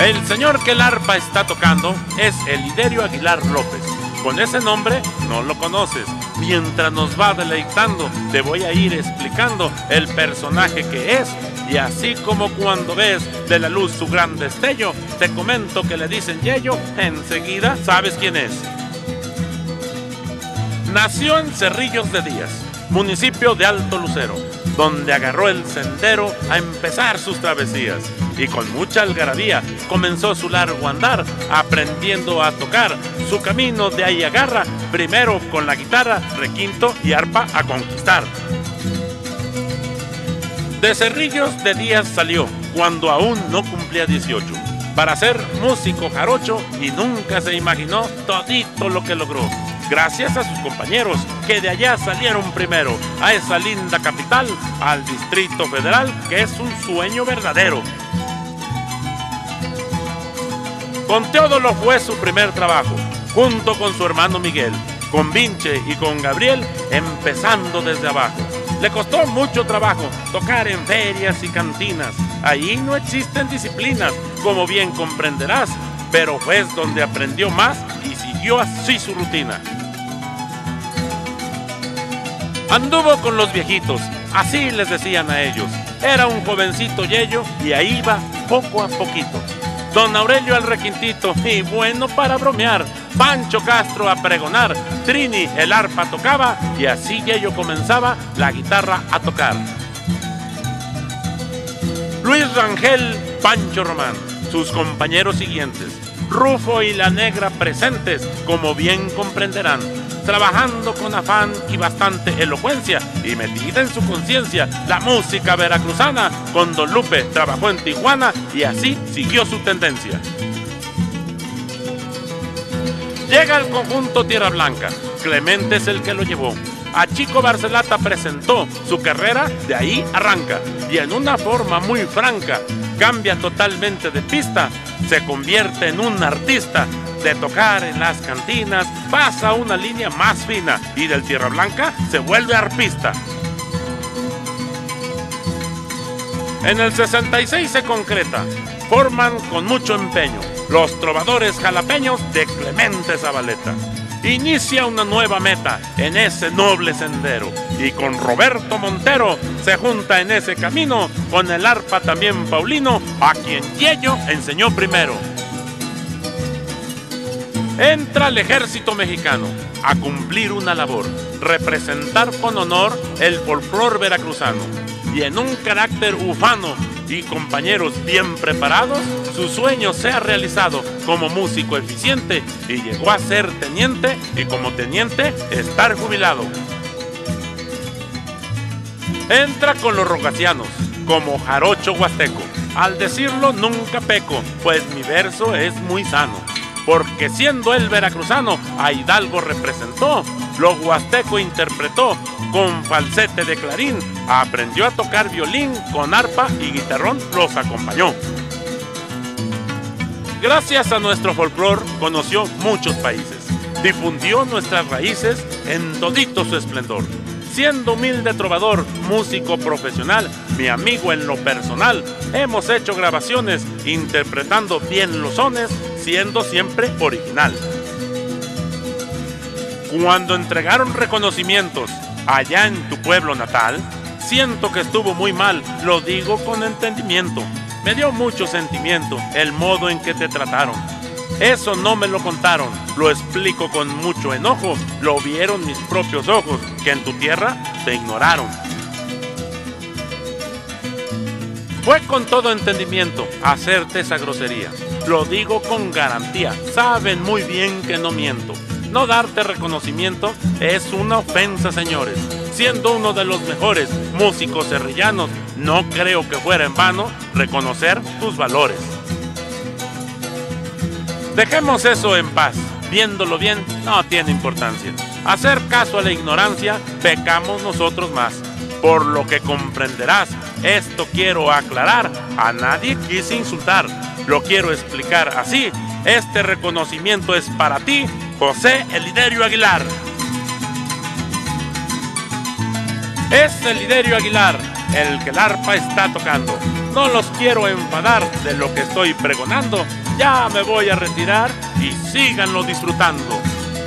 El señor que el arpa está tocando es Eliderio Aguilar López. Con ese nombre no lo conoces. Mientras nos va deleitando, te voy a ir explicando el personaje que es. Y así como cuando ves de la luz su gran destello, te comento que le dicen Yeyo, enseguida sabes quién es. Nació en Cerrillos de Díaz, municipio de Alto Lucero, donde agarró el sendero a empezar sus travesías. Y con mucha algarabía comenzó su largo andar, aprendiendo a tocar. Su camino de ahí agarra, primero con la guitarra, requinto y arpa a conquistar. De Cerrillos de Díaz salió, cuando aún no cumplía 18, para ser músico jarocho, y nunca se imaginó todito lo que logró. Gracias a sus compañeros, que de allá salieron primero, a esa linda capital, al Distrito Federal, que es un sueño verdadero. Con Teodoro fue su primer trabajo, junto con su hermano Miguel, con Vinche y con Gabriel, empezando desde abajo. Le costó mucho trabajo tocar en ferias y cantinas. Ahí no existen disciplinas, como bien comprenderás, pero fue donde aprendió más y siguió así su rutina. Anduvo con los viejitos, así les decían a ellos. Era un jovencito yeyo y ahí va poco a poquito. Don Aurelio al requintito y bueno para bromear. Pancho Castro a pregonar. Trini el arpa tocaba y así yeyo comenzaba la guitarra a tocar. Luis Rangel, Pancho Román, sus compañeros siguientes. Rufo y la Negra presentes, como bien comprenderán, trabajando con afán y bastante elocuencia, y metida en su conciencia la música veracruzana. Con Don Lupe trabajó en Tijuana y así siguió su tendencia. Llega al conjunto Tierra Blanca, Clemente es el que lo llevó. A Chico Barcelata presentó, su carrera de ahí arranca, y en una forma muy franca cambia totalmente de pista, se convierte en un artista. De tocar en las cantinas pasa a una línea más fina y del Tierra Blanca se vuelve arpista. En el 66 se concreta, forman con mucho empeño los Trovadores Jalapeños de Clemente Zabaleta. Inicia una nueva meta en ese noble sendero y con Roberto Montero se junta en ese camino con el arpa también Paulino, a quien Yeyo enseñó primero. Entra al ejército mexicano a cumplir una labor, representar con honor el folclor veracruzano. Y en un carácter ufano y compañeros bien preparados, su sueño se ha realizado como músico eficiente y llegó a ser teniente y como teniente estar jubilado. Entra con los rogacianos como jarocho huasteco. Al decirlo nunca peco, pues mi verso es muy sano. Porque siendo él veracruzano, a Hidalgo representó, lo huasteco interpretó, con falsete de clarín, aprendió a tocar violín, con arpa y guitarrón los acompañó. Gracias a nuestro folclor conoció muchos países, difundió nuestras raíces en todito su esplendor. Siendo humilde trovador, músico profesional, mi amigo en lo personal, hemos hecho grabaciones interpretando bien los sones, siendo siempre original. Cuando entregaron reconocimientos allá en tu pueblo natal, siento que estuvo muy mal, lo digo con entendimiento. Me dio mucho sentimiento el modo en que te trataron. Eso no me lo contaron, lo explico con mucho enojo, lo vieron mis propios ojos, que en tu tierra te ignoraron. Fue con todo entendimiento hacerte esa grosería, lo digo con garantía, saben muy bien que no miento. No darte reconocimiento es una ofensa, señores. Siendo uno de los mejores músicos cerrillanos, no creo que fuera en vano reconocer tus valores. Dejemos eso en paz, viéndolo bien no tiene importancia. Hacer caso a la ignorancia, pecamos nosotros más. Por lo que comprenderás, esto quiero aclarar, a nadie quise insultar. Lo quiero explicar así, este reconocimiento es para ti, José Eliderio Aguilar. Es Eliderio Aguilar el que el arpa está tocando. no los quiero enfadar de lo que estoy pregonando. Ya me voy a retirar y síganlo disfrutando.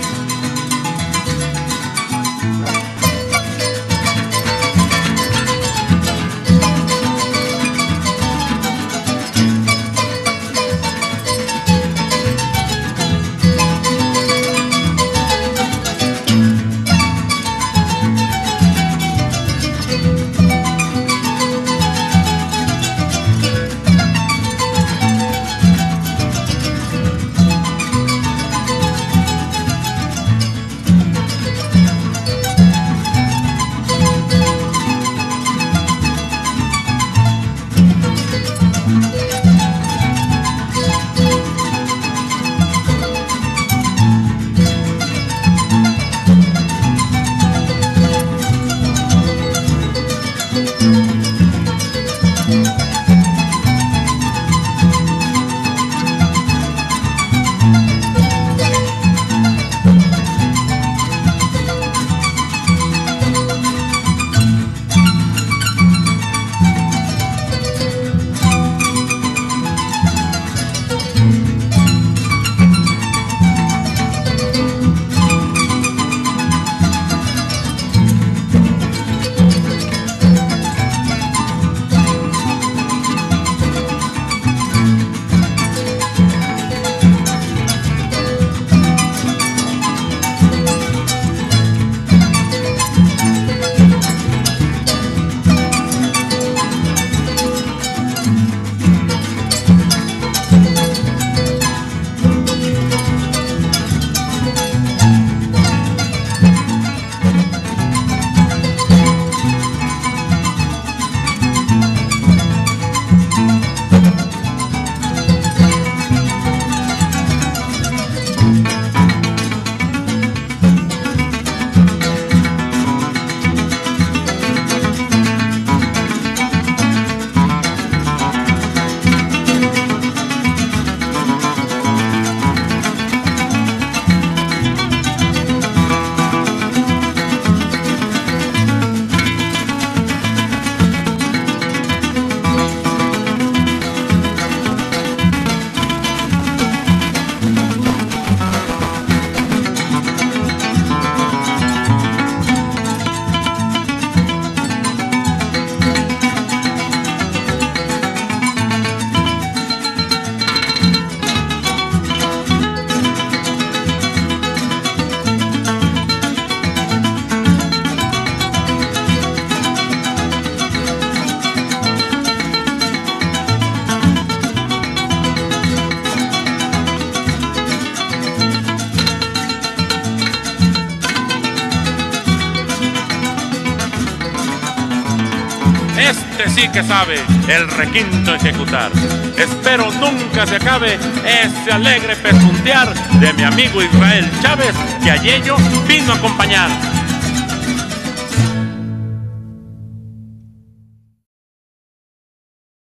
Este sí que sabe el requinto ejecutar. Espero nunca se acabe ese alegre pespuntear de mi amigo Israel Chávez, que a Yello vino a acompañar.